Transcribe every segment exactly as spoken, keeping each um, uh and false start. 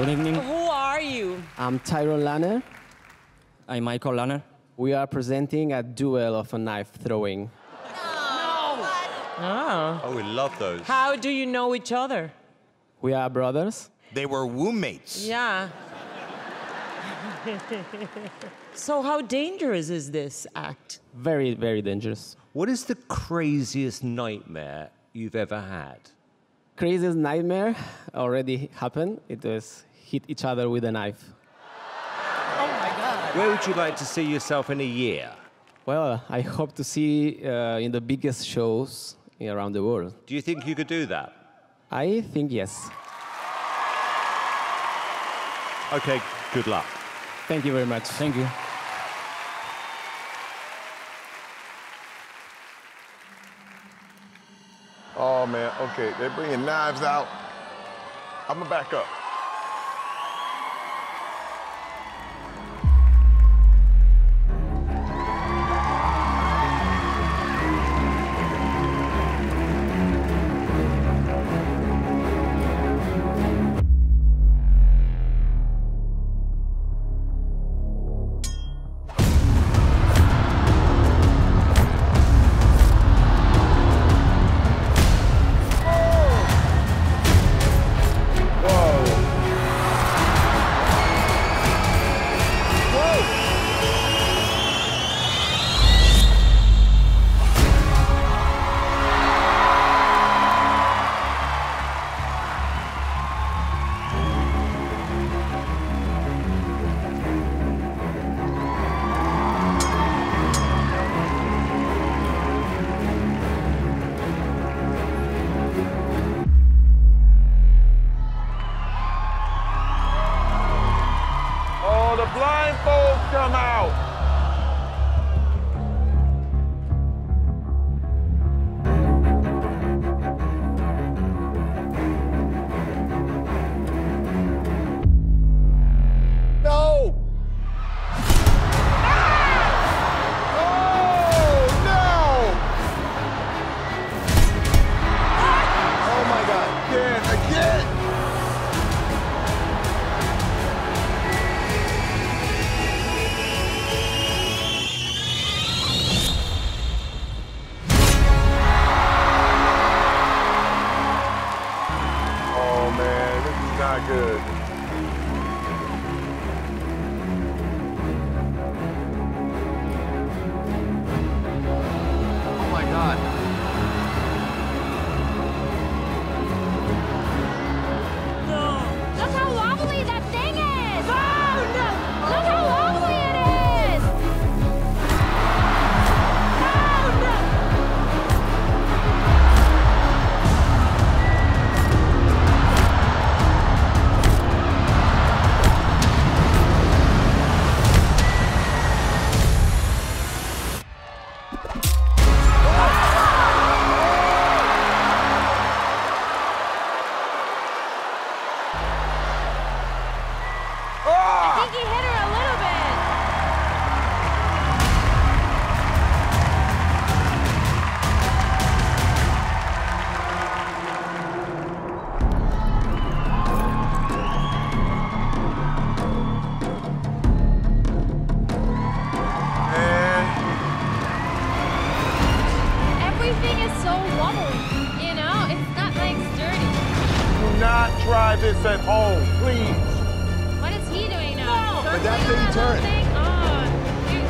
Good evening. Who are you? I'm Tyrone Lanner. I'm Michael Lanner. We are presenting a duel of a knife throwing. Oh. Oh, we love those. How do you know each other? We are brothers. They were roommates. Yeah. So how dangerous is this act? Very, very dangerous. What is the craziest nightmare you've ever had? Craziest nightmare already happened. It was hit each other with a knife. Oh my God. Where would you like to see yourself in a year? Well, I hope to see uh, in the biggest shows around the world. Do you think you could do that? I think yes. Okay, good luck. Thank you very much. Thank you. Oh, man, okay, they're bringing knives out. I'm gonna back up. Oh, the blindfolds come out. No! Oh, no! Oh, my God. Again, again! Oh, man, this is not good. Oh my God. Look how wobbly that thing is! Oh, no! Look how wobbly it is! Oh, no! I think he hit her a little bit. Man, Everything is so wobbly. You know, it's not like sturdy. do not try this at home, please. What is he doing now? But that's Circling how you on turn. that thing? Oh, you-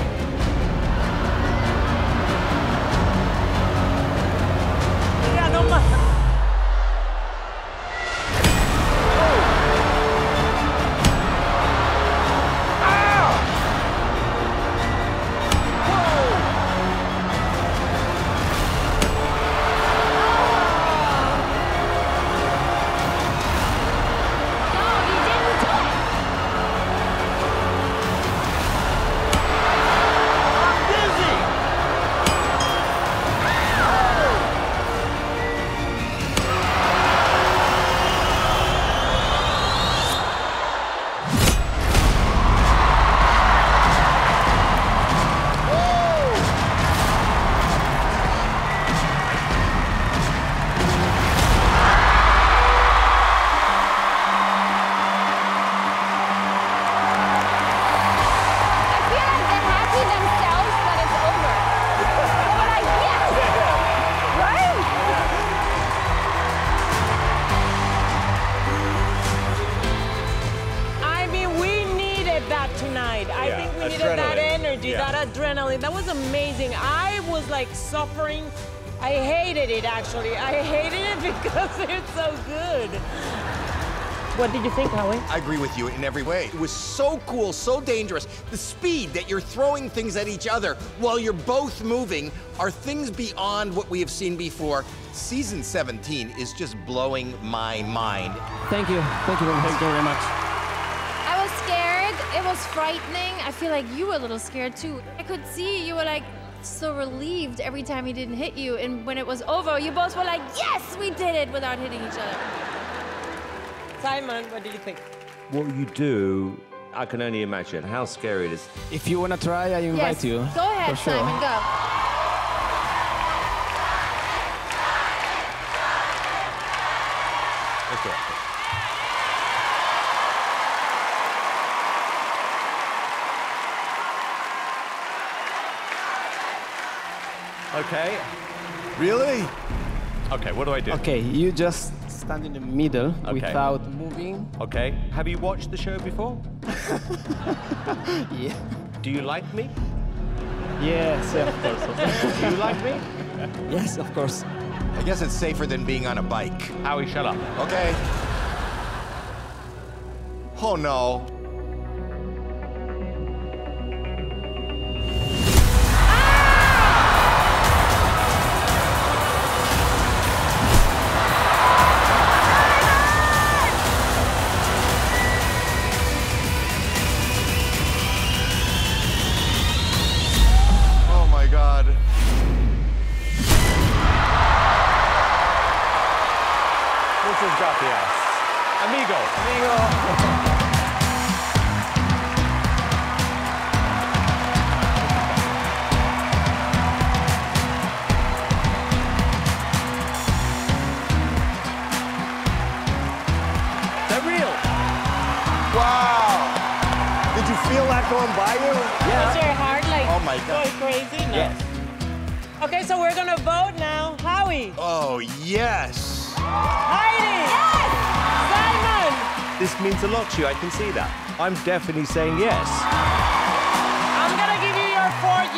Yeah, no ma- No, he didn't do it. tonight. I Yeah, think we needed that adrenaline. energy, Yeah. that adrenaline. That was amazing. I was like suffering. I hated it actually. I hated it because it's so good. What did you think, Howie? I agree with you in every way. It was so cool, so dangerous. The speed that you're throwing things at each other while you're both moving are things beyond what we have seen before. Season seventeen is just blowing my mind. Thank you. Thank you very much. Thank you very much. I was scared. It was frightening. I feel like you were a little scared too. I could see you were like so relieved every time he didn't hit you. And when it was over, you both were like, yes, we did it without hitting each other. Simon, what did you think? What you do, I can only imagine how scary it is. If you want to try, I invite Yes. you. Go ahead, for sure. Simon, go. Okay. Okay. Really? Okay, what do I do? Okay, you just stand in the middle Okay. without moving. Okay. Have you watched the show before? Yeah. Do you like me? Yes, yeah, of course. Do you like me? Yes, of course. I guess it's safer than being on a bike. Howie, shut up. Okay. Oh no. Oh my God. Muchas gracias. Amigo. Amigo. They're real. Wow. Did you feel that going by you? Was your heart like Oh my God. going crazy? No. Yes. Okay, so we're gonna vote now. Howie, Oh, yes. Heidi, Simon. This means a lot to you, I can see that. I'm definitely saying yes. I'm gonna give you your fourth